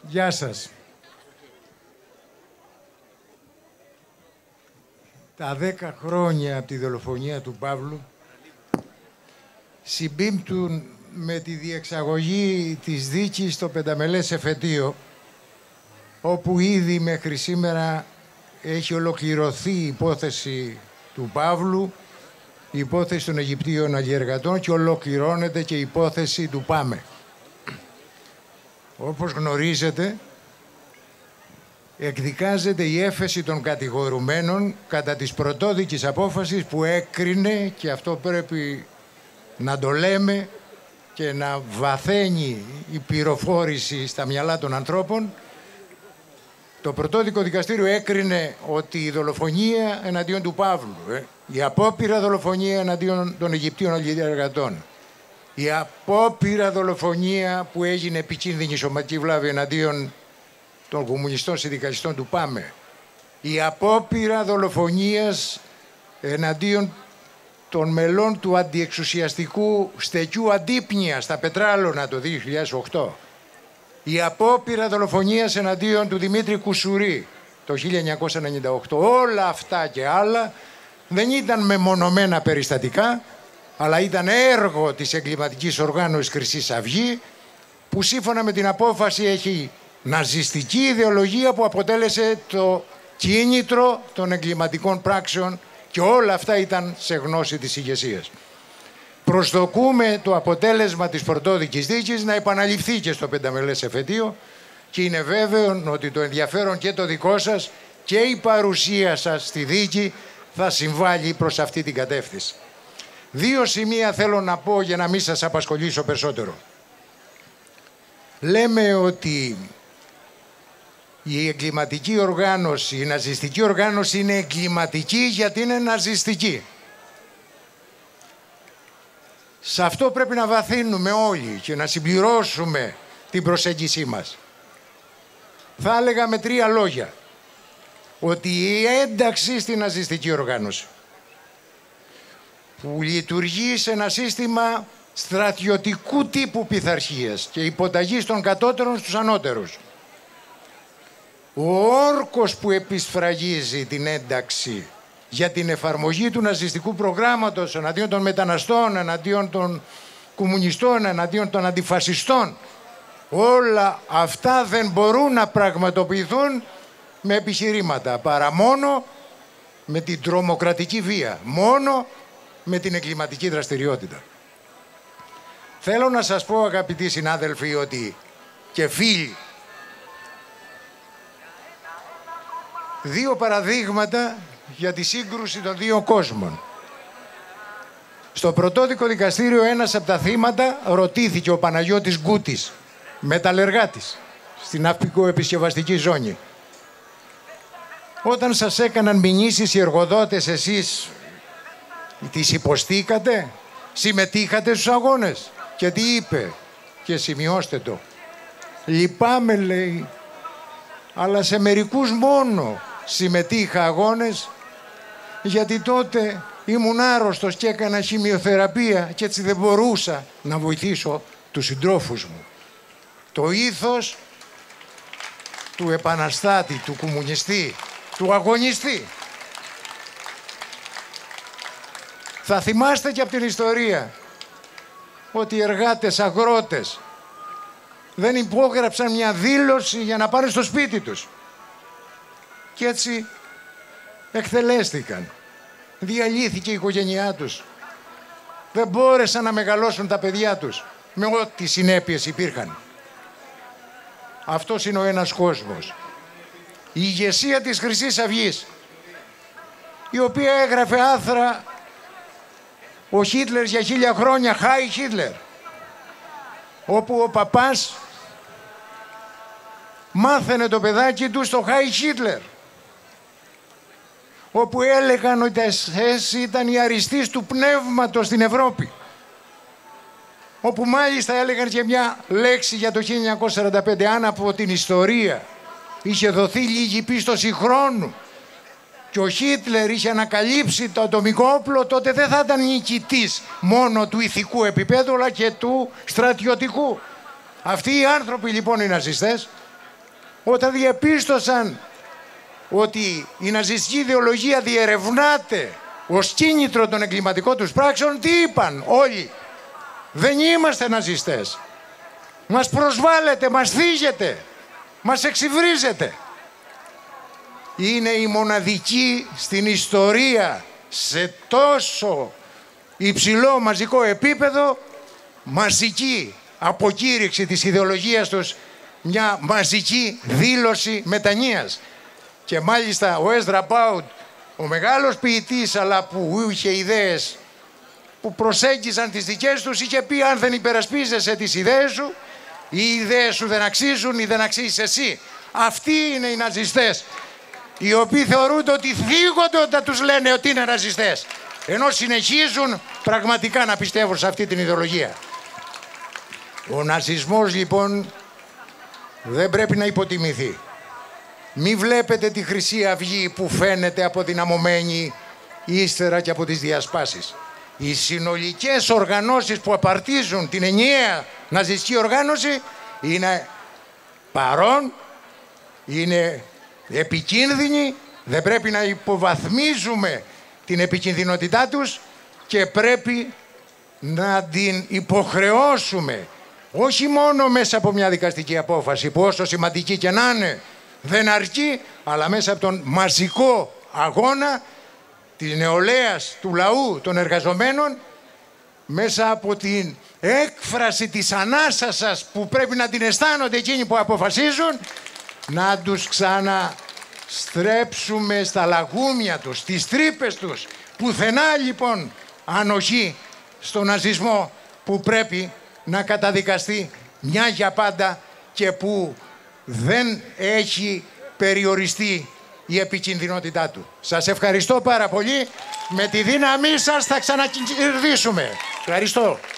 Γεια σας. Τα 10 χρόνια από τη δολοφονία του Παύλου συμπίπτουν με τη διεξαγωγή της δίκης στο πενταμελές εφετείο, όπου ήδη μέχρι σήμερα έχει ολοκληρωθεί η υπόθεση του Παύλου, η υπόθεση των Αιγυπτίων αλλιεργατών και ολοκληρώνεται και η υπόθεση του ΠΑΜΕ. Όπως γνωρίζετε, εκδικάζεται η έφεση των κατηγορουμένων κατά της πρωτόδικης απόφασης που έκρινε, και αυτό πρέπει να το λέμε και να βαθαίνει η πληροφόρηση στα μυαλά των ανθρώπων. Το πρωτόδικο δικαστήριο έκρινε ότι η δολοφονία εναντίον του Παύλου, η απόπειρα δολοφονία εναντίον των Αιγυπτίων αλλιεργατών, η απόπειρα δολοφονία που έγινε επικίνδυνη σωματική βλάβη εναντίον των κομμουνιστών συνδικαλιστών του ΠΑΜΕ, η απόπειρα δολοφονίας εναντίον των μελών του αντιεξουσιαστικού στεκιού Αντίπνοια στα Πετράλωνα το 2008, η απόπειρα δολοφονίας εναντίον του Δημήτρη Κουσουρί το 1998. Όλα αυτά και άλλα δεν ήταν μεμονωμένα περιστατικά, αλλά ήταν έργο της εγκληματικής οργάνωσης Χρυσής Αυγή, που σύμφωνα με την απόφαση έχει ναζιστική ιδεολογία που αποτέλεσε το κίνητρο των εγκληματικών πράξεων, και όλα αυτά ήταν σε γνώση της ηγεσίας. Προσδοκούμε το αποτέλεσμα της πρωτόδικης δίκης να επαναληφθεί και στο πενταμελές εφετείο, και είναι βέβαιο ότι το ενδιαφέρον και το δικό σας και η παρουσία σας στη δίκη θα συμβάλλει προς αυτή την κατεύθυνση. Δύο σημεία θέλω να πω για να μην σας απασχολήσω περισσότερο. Λέμε ότι η εγκληματική οργάνωση, η ναζιστική οργάνωση είναι εγκληματική γιατί είναι ναζιστική. Σε αυτό πρέπει να βαθύνουμε όλοι και να συμπληρώσουμε την προσέγγισή μας. Θα έλεγα με τρία λόγια ότι η ένταξη στην ναζιστική οργάνωση, που λειτουργεί σε ένα σύστημα στρατιωτικού τύπου πειθαρχίας και υποταγής των κατώτερων στους ανώτερους, ο όρκος που επισφραγίζει την ένταξη για την εφαρμογή του ναζιστικού προγράμματος εναντίον των μεταναστών, εναντίον των κομμουνιστών, εναντίον των αντιφασιστών, όλα αυτά δεν μπορούν να πραγματοποιηθούν με επιχειρήματα, παρά μόνο με την τρομοκρατική βία, μόνο με την εγκληματική δραστηριότητα. Θέλω να σας πω, αγαπητοί συνάδελφοι, ότι και φίλοι, δύο παραδείγματα για τη σύγκρουση των δύο κόσμων. Στο πρωτόδικο δικαστήριο ένας από τα θύματα ρωτήθηκε, ο Παναγιώτης Γκούτης, μεταλλεργάτης στην ναυπηγοεπισκευαστική ζώνη. Όταν σας έκαναν μηνύσεις οι εργοδότες, εσείς τις υποστήκατε, συμμετείχατε στους αγώνες? Και τι είπε? Και σημειώστε το. Λυπάμαι, λέει, αλλά σε μερικούς μόνο συμμετείχα αγώνες, γιατί τότε ήμουν άρρωστος και έκανα χημειοθεραπεία και έτσι δεν μπορούσα να βοηθήσω τους συντρόφους μου. Το ήθος του επαναστάτη, του κομμουνιστή, του αγωνιστή. Θα θυμάστε και από την ιστορία ότι οι εργάτες, αγρότες δεν υπόγραψαν μια δήλωση για να πάνε στο σπίτι τους. Και έτσι εκτελέστηκαν. Διαλύθηκε η οικογένειά τους. Δεν μπόρεσαν να μεγαλώσουν τα παιδιά τους με ό,τι συνέπειες υπήρχαν. Αυτός είναι ο ένας κόσμος. Η ηγεσία της Χρυσής Αυγής, η οποία έγραφε άθρα ο Χίτλερ για 1000 χρόνια, Χάι Χίτλερ, όπου ο παπάς μάθαινε το παιδάκι του στο Χάι Χίτλερ, όπου έλεγαν ότι τα SS ήταν οι αριστείς του πνεύματος στην Ευρώπη, όπου μάλιστα έλεγαν και μια λέξη για το 1945, αν από την ιστορία είχε δοθεί λίγη πίστοση χρόνου και ο Χίτλερ είχε ανακαλύψει το ατομικό όπλο, τότε δεν θα ήταν νικητής μόνο του ηθικού επίπεδου, αλλά και του στρατιωτικού. Αυτοί οι άνθρωποι λοιπόν οι ναζιστές όταν διαπίστωσαν ότι η ναζιστική ιδεολογία διερευνάται ως κίνητρο των εγκληματικών τους πράξεων, τι είπαν όλοι? Δεν είμαστε ναζιστές. Μας προσβάλλετε, μας θίγετε, μας εξυβρίζετε. Είναι η μοναδική στην ιστορία σε τόσο υψηλό μαζικό επίπεδο μαζική αποκήρυξη της ιδεολογίας τους, μια μαζική δήλωση μετανοίας. Και μάλιστα ο Έζρα Πάουντ, ο μεγάλος ποιητής, αλλά που είχε ιδέες που προσέγγιζαν τις δικές τους, είχε πει: αν δεν υπερασπίζεσαι τις ιδέες σου, οι ιδέες σου δεν αξίζουν ή δεν αξίζεις εσύ. Αυτοί είναι οι ναζιστές, οι οποίοι θεωρούνται ότι θίγονται όταν τους λένε ότι είναι ναζιστές, ενώ συνεχίζουν πραγματικά να πιστεύουν σε αυτή την ιδεολογία. Ο ναζισμός λοιπόν δεν πρέπει να υποτιμηθεί. Μη βλέπετε τη Χρυσή Αυγή που φαίνεται αποδυναμωμένη ύστερα και από τις διασπάσεις. Οι συνολικές οργανώσεις που απαρτίζουν την ενιαία ναζιστική οργάνωση είναι παρόν, είναι επικίνδυνοι, δεν πρέπει να υποβαθμίζουμε την επικινδυνότητά τους και πρέπει να την υποχρεώσουμε, όχι μόνο μέσα από μια δικαστική απόφαση που όσο σημαντική και να είναι δεν αρκεί, αλλά μέσα από τον μαζικό αγώνα της νεολαίας, του λαού, των εργαζομένων, μέσα από την έκφραση της ανάσας σας που πρέπει να την αισθάνονται εκείνοι που αποφασίζουν, να τους ξαναστρέψουμε στα λαγούμια τους, στις τρύπες τους. Πουθενά λοιπόν ανοχή στον ναζισμό που πρέπει να καταδικαστεί μια για πάντα και που δεν έχει περιοριστεί η επικινδυνότητά του. Σας ευχαριστώ πάρα πολύ. Με τη δύναμή σας θα ξανακερδίσουμε. Ευχαριστώ.